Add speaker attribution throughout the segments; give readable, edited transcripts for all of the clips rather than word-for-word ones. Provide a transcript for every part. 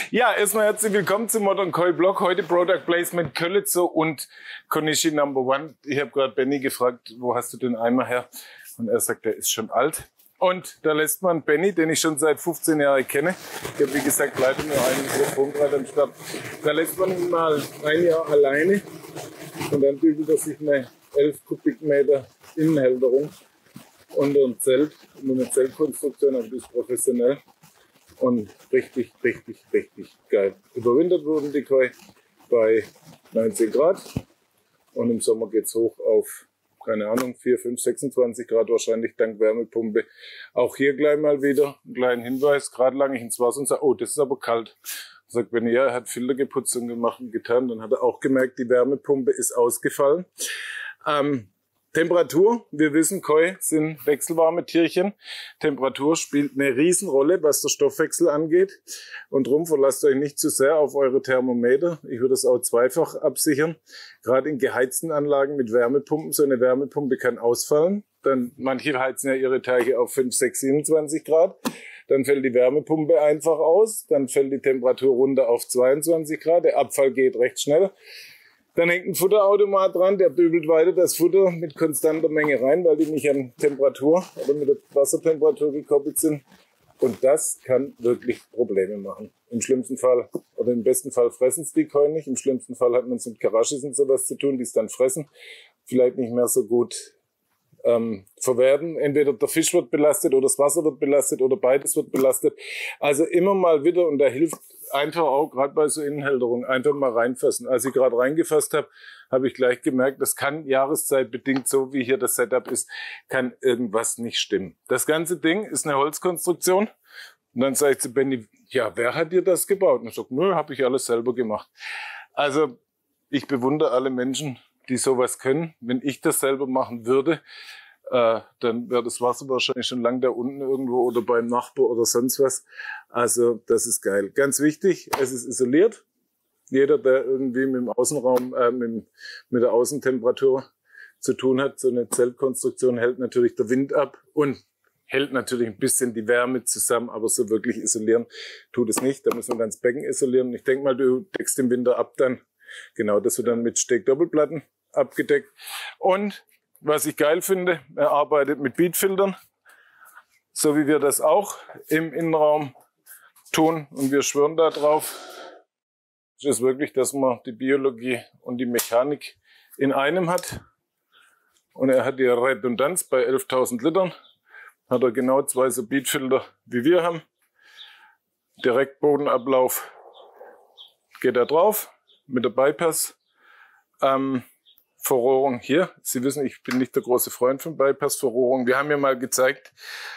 Speaker 1: Ja, erstmal herzlich willkommen zum Modern Koi Blog. Heute Product Placement Kölitzer und Konishi Number One. Ich habe gerade Benny gefragt, wo hast du den Eimer her? Und er sagt, der ist schon alt. Und da lässt man Benny, den ich schon seit 15 Jahren kenne, ich habe wie gesagt leider nur einen Mikrofon gerade am Start, da lässt man ihn mal ein Jahr alleine und dann bügelt er sich eine 11 Kubikmeter Innenhalterung unter ein Zelt, nur eine Zeltkonstruktion, aber das ist professionell. Und richtig geil. Überwintert wurden die Koi bei 19 Grad und im Sommer geht's hoch auf, keine Ahnung, 4, 5, 26 Grad wahrscheinlich dank Wärmepumpe. Auch hier gleich mal wieder einen kleinen Hinweis, gerade lange ich ins Wasser und sage, oh, das ist aber kalt. Sagt, wenn er hat Filter geputzt und gemacht und getan, dann hat er auch gemerkt, die Wärmepumpe ist ausgefallen. Temperatur, wir wissen, Koi sind wechselwarme Tierchen. Temperatur spielt eine Riesenrolle, was der Stoffwechsel angeht. Und darum verlasst euch nicht zu sehr auf eure Thermometer. Ich würde es auch zweifach absichern. Gerade in geheizten Anlagen mit Wärmepumpen. So eine Wärmepumpe kann ausfallen. Dann, manche heizen ja ihre Teiche auf 5, 6, 27 Grad. Dann fällt die Wärmepumpe einfach aus. Dann fällt die Temperatur runter auf 22 Grad. Der Abfall geht recht schnell. Dann hängt ein Futterautomat dran, der bügelt weiter das Futter mit konstanter Menge rein, weil die nicht an Temperatur oder mit der Wassertemperatur gekoppelt sind. Und das kann wirklich Probleme machen. Im schlimmsten Fall oder im besten Fall fressen es die Koi nicht. Im schlimmsten Fall hat man es mit Karashis und sowas zu tun, die es dann fressen. Vielleicht nicht mehr so gut verwerten. Entweder der Fisch wird belastet oder das Wasser wird belastet oder beides wird belastet. Also immer mal wieder, und da hilft einfach auch, gerade bei so Innenhalterungen, einfach mal reinfassen. Als ich gerade reingefasst habe, habe ich gleich gemerkt, das kann jahreszeitbedingt, so wie hier das Setup ist, kann irgendwas nicht stimmen. Das ganze Ding ist eine Holzkonstruktion. Und dann sage ich zu Benny, ja, wer hat dir das gebaut? Und er sagt, nö, habe ich alles selber gemacht. Also ich bewundere alle Menschen, die sowas können. Wenn ich das selber machen würde, dann wäre das Wasser wahrscheinlich schon lang da unten irgendwo oder beim Nachbar oder sonst was. Also das ist geil. Ganz wichtig, es ist isoliert. Jeder, der irgendwie mit dem Außenraum, mit der Außentemperatur zu tun hat, so eine Zeltkonstruktion hält natürlich der Wind ab und hält natürlich ein bisschen die Wärme zusammen, aber so wirklich isolieren tut es nicht. Da muss man dann das Becken isolieren. Ich denke mal, du deckst im Winter ab dann. Genau, das wird dann mit Steckdoppelplatten abgedeckt. Und was ich geil finde, er arbeitet mit Beadfiltern, so wie wir das auch im Innenraum tun. Und wir schwören da drauf. Es ist wirklich, dass man die Biologie und die Mechanik in einem hat. Und er hat die Redundanz bei 11.000 Litern. Hat er genau 2 so Beadfilter wie wir haben. Direktbodenablauf geht da drauf mit der Bypass. Verrohrung hier. Sie wissen, ich bin nicht der große Freund von Bypass-Verrohrung. Wir haben ja mal gezeigt,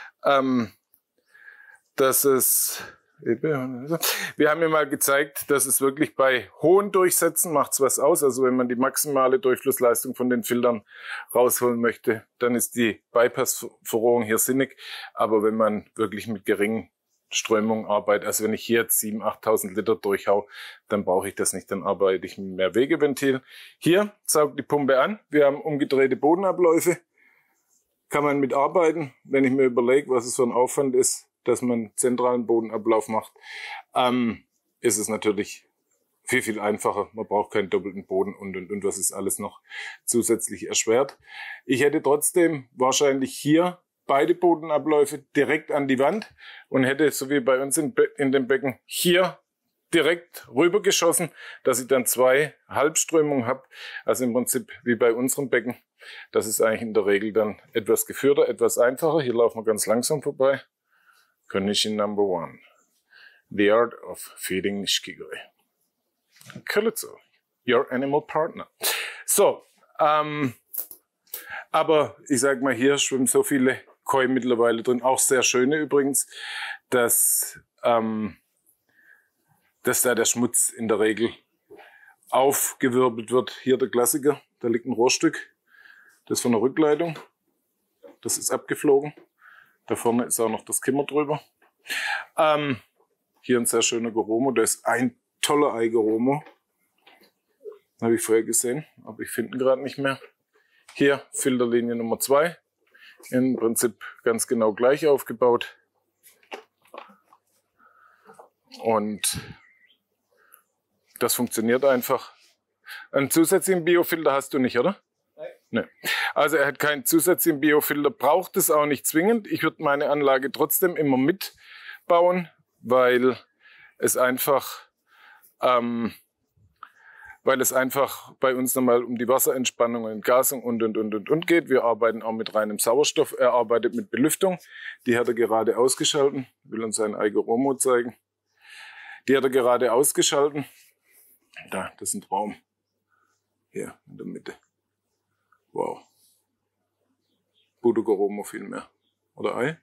Speaker 1: dass es wirklich bei hohen Durchsätzen macht's was aus. Also wenn man die maximale Durchflussleistung von den Filtern rausholen möchte, dann ist die Bypass-Verrohrung hier sinnig. Aber wenn man wirklich mit geringen Strömung arbeitet, also wenn ich hier jetzt 7.000, 8.000 Liter durchhau, dann brauche ich das nicht, dann arbeite ich mit mehr Wegeventil. Hier saugt die Pumpe an, wir haben umgedrehte Bodenabläufe, kann man mitarbeiten. Wenn ich mir überlege, was es für ein Aufwand ist, dass man zentralen Bodenablauf macht, ist es natürlich viel einfacher. Man braucht keinen doppelten Boden und was ist alles noch zusätzlich erschwert. Ich hätte trotzdem wahrscheinlich hier beide Bodenabläufe direkt an die Wand und hätte, so wie bei uns in dem Becken, hier direkt rüber geschossen, dass ich dann 2 Halbströmungen habe. Also im Prinzip wie bei unserem Becken. Das ist eigentlich in der Regel dann etwas geführter, etwas einfacher. Hier laufen wir ganz langsam vorbei. Konishi Number One. The Art of Feeding Nishiki-Koi. Kölitzer, your animal partner. So, aber ich sag mal, hier schwimmen so viele Koi mittlerweile drin, auch sehr schöne übrigens, dass da der Schmutz in der Regel aufgewirbelt wird. Hier der Klassiker, da liegt ein Rohrstück, das ist von der Rückleitung, das ist abgeflogen. Da vorne ist auch noch das Kimmer drüber. Hier ein sehr schöner Goromo, da ist ein toller Ei-Goromo. Habe ich vorher gesehen, aber ich finde ihn gerade nicht mehr. Hier Filterlinie Nummer 2. Im Prinzip ganz genau gleich aufgebaut. Und Das funktioniert einfach. Einen zusätzlichen Biofilter hast du nicht, oder? Nee. Also er hat keinen zusätzlichen Biofilter, braucht es auch nicht zwingend. Ich würde meine Anlage trotzdem immer mitbauen, weil es einfach bei uns nochmal um die Wasserentspannung und Entgasung und geht. Wir arbeiten auch mit reinem Sauerstoff. Er arbeitet mit Belüftung. Die hat er gerade ausgeschalten. Ich will uns seinen Aigoromo zeigen. Die hat er gerade ausgeschalten. Da, das ist ein Traum. Hier in der Mitte. Wow. Budogoromo vielmehr. Oder Ei?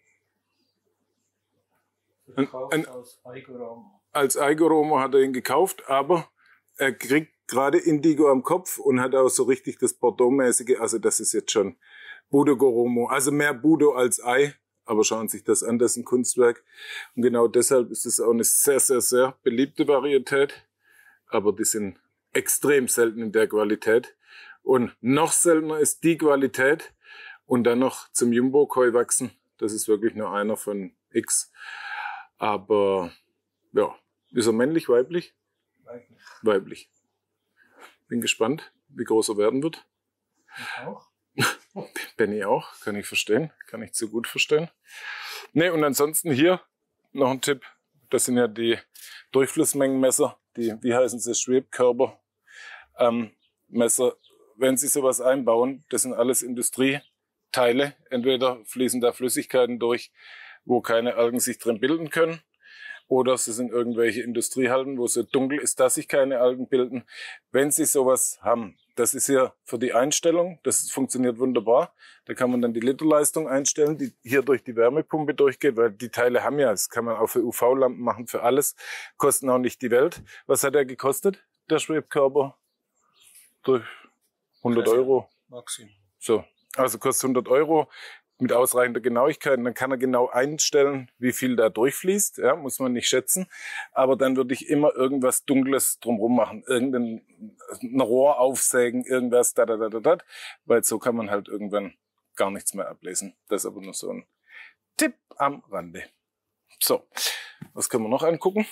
Speaker 1: Als Aigoromo hat er ihn gekauft, aber er kriegt gerade Indigo am Kopf und hat auch so richtig das Bordeaux-mäßige. Also das ist jetzt schon Budogoromo. Also mehr Budo als Ei. Aber schauen Sie sich das an, das ist ein Kunstwerk. Und genau deshalb ist es auch eine sehr, sehr, sehr beliebte Varietät. Aber die sind extrem selten in der Qualität. Und noch seltener ist die Qualität. Und dann noch zum Jumbo-Koi wachsen. Das ist wirklich nur einer von X. Aber ja, ist er männlich, weiblich?
Speaker 2: Weiblich.
Speaker 1: Weiblich. Bin gespannt, wie groß er werden wird.
Speaker 2: Ich auch.
Speaker 1: Benny auch, kann ich verstehen. Kann ich zu gut verstehen. Ne, und ansonsten hier noch ein Tipp. Das sind ja die Durchflussmengenmesser. Die, wie heißen sie, Schwebkörper Messer. Wenn Sie sowas einbauen, das sind alles Industrieteile. Entweder fließen da Flüssigkeiten durch, wo keine Algen sich drin bilden können. Oder sie sind irgendwelche Industriehalden, wo es so dunkel ist, dass sich keine Algen bilden. Wenn Sie sowas haben, das ist hier für die Einstellung, das funktioniert wunderbar. Da kann man dann die Literleistung einstellen, die hier durch die Wärmepumpe durchgeht, weil die Teile haben ja, das kann man auch für UV-Lampen machen, für alles. Kosten auch nicht die Welt. Was hat der gekostet, der Schwebkörper? Durch 100 Euro.
Speaker 2: Maximum.
Speaker 1: So, also kostet 100 Euro. Mit ausreichender Genauigkeit. Und dann kann er genau einstellen, wie viel da durchfließt. Ja, muss man nicht schätzen. Aber dann würde ich immer irgendwas Dunkles drumherum machen. Irgendein Rohr aufsägen, irgendwas, weil so kann man halt irgendwann gar nichts mehr ablesen. Das ist aber nur so ein Tipp am Rande. So, was können wir noch angucken?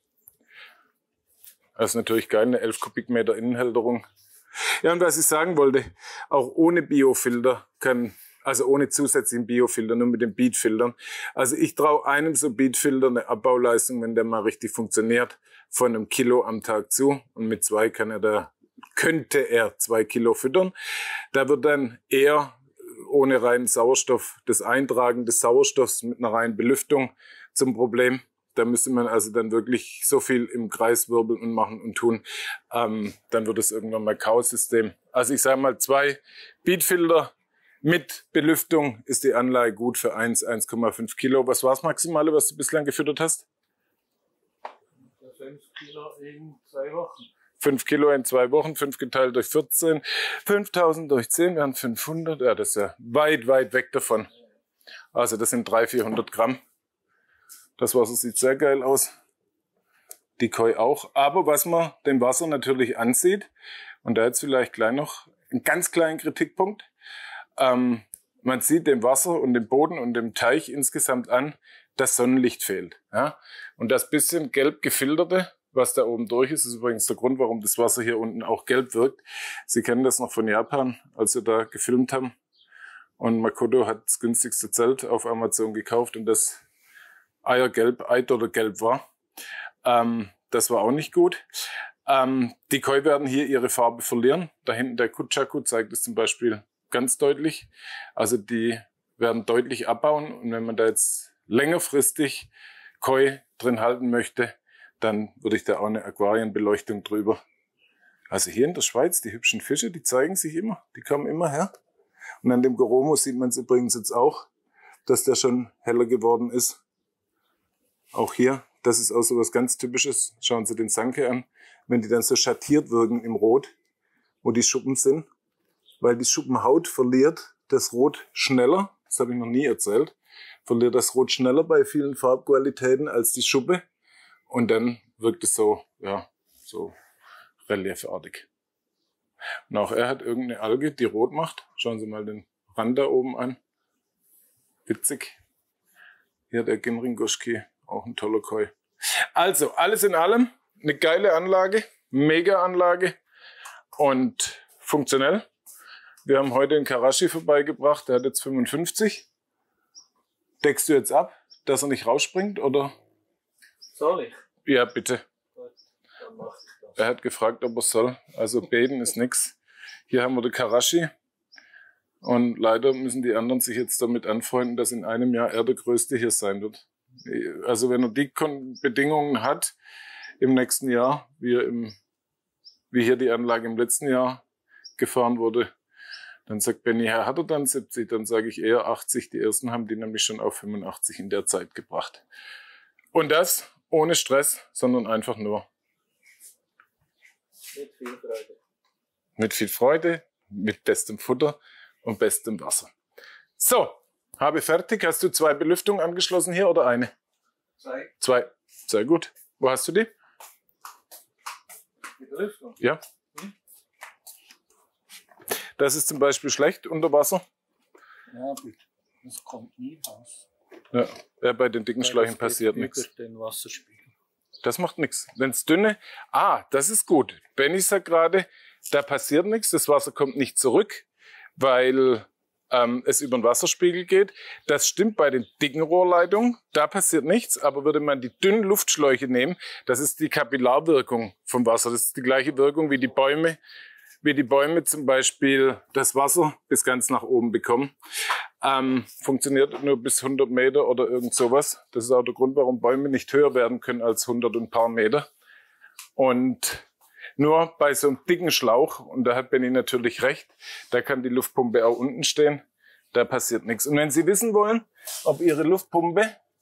Speaker 1: Das ist natürlich geil, eine 11 Kubikmeter Innenhälterung. Ja, und was ich sagen wollte, auch ohne Biofilter also ohne zusätzlichen Biofilter, nur mit den Beadfiltern. Also ich traue einem so Beadfilter eine Abbauleistung, wenn der mal richtig funktioniert, von 1 Kilo am Tag zu. Und mit 2 könnte er 2 Kilo füttern. Da wird dann eher ohne reinen Sauerstoff das Eintragen des Sauerstoffs mit einer reinen Belüftung zum Problem. Da müsste man also dann wirklich so viel im Kreis wirbeln und machen und tun. Dann wird es irgendwann mal Chaos-System. Also ich sage mal 2 Beadfilter. Mit Belüftung ist die Anlage gut für 1,5 Kilo. Was war das Maximale, was du bislang gefüttert hast?
Speaker 2: 5 Kilo in 2 Wochen.
Speaker 1: 5 Kilo in 2 Wochen, 5 geteilt durch 14. 5000 durch 10 wären 500. Ja, das ist ja weit, weit weg davon. Also das sind 300-400 Gramm. Das Wasser sieht sehr geil aus. Die Koi auch. Aber was man dem Wasser natürlich ansieht, und da jetzt vielleicht gleich noch einen ganz kleinen Kritikpunkt, man sieht dem Wasser und dem Boden und dem Teich insgesamt an, dass Sonnenlicht fehlt. Ja? Und das bisschen gelb gefilterte, was da oben durch ist übrigens der Grund, warum das Wasser hier unten auch gelb wirkt. Sie kennen das noch von Japan, als wir da gefilmt haben. Und Makoto hat das günstigste Zelt auf Amazon gekauft und das Eidollergelb war. Das war auch nicht gut. Die Koi werden hier ihre Farbe verlieren. Da hinten der Kuchaku zeigt es zum Beispiel ganz deutlich. Also die werden deutlich abbauen. Und wenn man da jetzt längerfristig Koi drin halten möchte, dann würde ich da auch eine Aquarienbeleuchtung drüber. Also hier in der Schweiz, die hübschen Fische, die zeigen sich immer. Die kommen immer her. Und an dem Goromo sieht man es übrigens jetzt auch, dass der schon heller geworden ist. Auch hier, das ist auch so was ganz Typisches. Schauen Sie den Sanke an. Wenn die dann so schattiert wirken im Rot, wo die Schuppen sind, weil die Schuppenhaut verliert das Rot schneller, das habe ich noch nie erzählt, verliert das Rot schneller bei vielen Farbqualitäten als die Schuppe und dann wirkt es so, ja, so reliefartig. Und auch er hat irgendeine Alge, die rot macht. Schauen Sie mal den Rand da oben an. Witzig. Hier der Ginringoschki, auch ein toller Koi. Also, alles in allem, eine geile Anlage, mega Anlage und funktionell. Wir haben heute einen Karashi vorbeigebracht, der hat jetzt 55. Deckst du jetzt ab, dass er nicht rausspringt, oder?
Speaker 2: Soll ich?
Speaker 1: Ja, bitte.
Speaker 2: Gut, dann mach ich das.
Speaker 1: Er hat gefragt, ob er soll. Also beten ist nix. Hier haben wir den Karashi. Und leider müssen die anderen sich jetzt damit anfreunden, dass in einem Jahr er der Größte hier sein wird. Also wenn er die Bedingungen hat im nächsten Jahr, wie hier die Anlage im letzten Jahr gefahren wurde, dann sagt Benny, hat er dann 70? Dann sage ich eher 80. Die ersten haben die nämlich schon auf 85 in der Zeit gebracht. Und das ohne Stress, sondern einfach nur
Speaker 2: Mit viel Freude.
Speaker 1: mit viel Freude, mit bestem Futter und bestem Wasser. So, habe fertig. Hast du 2 Belüftungen angeschlossen hier oder eine?
Speaker 2: 2.
Speaker 1: 2. Sehr gut. Wo hast du die?
Speaker 2: Die Belüftung.
Speaker 1: Ja. Das ist zum Beispiel schlecht unter Wasser.
Speaker 2: Ja, das kommt nie raus.
Speaker 1: Ja, bei den dicken Schläuchen passiert
Speaker 2: über
Speaker 1: nichts.
Speaker 2: den Wasserspiegel.
Speaker 1: Das macht nichts. Wenn es dünne... das ist gut. Benny sagt gerade, da passiert nichts. Das Wasser kommt nicht zurück, weil es über den Wasserspiegel geht. Das stimmt bei den dicken Rohrleitungen. Da passiert nichts. Aber würde man die dünnen Luftschläuche nehmen, das ist die Kapillarwirkung vom Wasser. Das ist die gleiche Wirkung wie die Bäume. Wie die Bäume zum Beispiel das Wasser bis ganz nach oben bekommen. Funktioniert nur bis 100 Meter oder irgend sowas. Das ist auch der Grund, warum Bäume nicht höher werden können als 100 und ein paar Meter. Und nur bei so einem dicken Schlauch, und da hat Benny natürlich recht, da kann die Luftpumpe auch unten stehen, da passiert nichts. Und wenn Sie wissen wollen, ob Ihre Luftpumpe,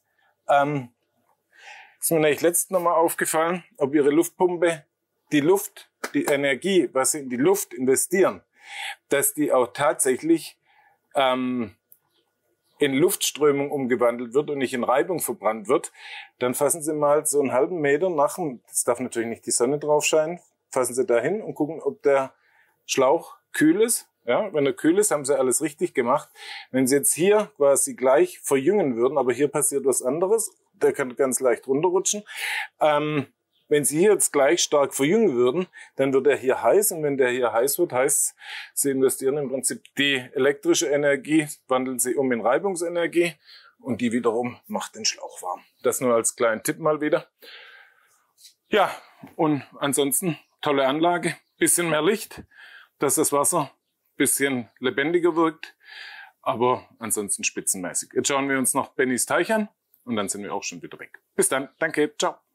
Speaker 1: ist mir nämlich letztens nochmal aufgefallen, ob Ihre Luftpumpe die Luft, die Energie, was Sie in die Luft investieren, dass die auch tatsächlich in Luftströmung umgewandelt wird und nicht in Reibung verbrannt wird, dann fassen Sie mal so einen halben Meter nach, das darf natürlich nicht die Sonne drauf scheinen, fassen Sie da hin und gucken, ob der Schlauch kühl ist. Ja, wenn er kühl ist, haben Sie alles richtig gemacht. Wenn Sie jetzt hier quasi gleich verjüngen würden, aber hier passiert was anderes, der kann ganz leicht runterrutschen. Wenn Sie hier jetzt gleich stark verjüngen würden, dann wird er hier heiß. Und wenn der hier heiß wird, heißt, Sie investieren im Prinzip die elektrische Energie, wandeln Sie um in Reibungsenergie und die wiederum macht den Schlauch warm. Das nur als kleinen Tipp mal wieder. Ja, und ansonsten tolle Anlage, bisschen mehr Licht, dass das Wasser bisschen lebendiger wirkt, aber ansonsten spitzenmäßig. Jetzt schauen wir uns noch Bennys Teich an und dann sind wir auch schon wieder weg. Bis dann, danke, ciao.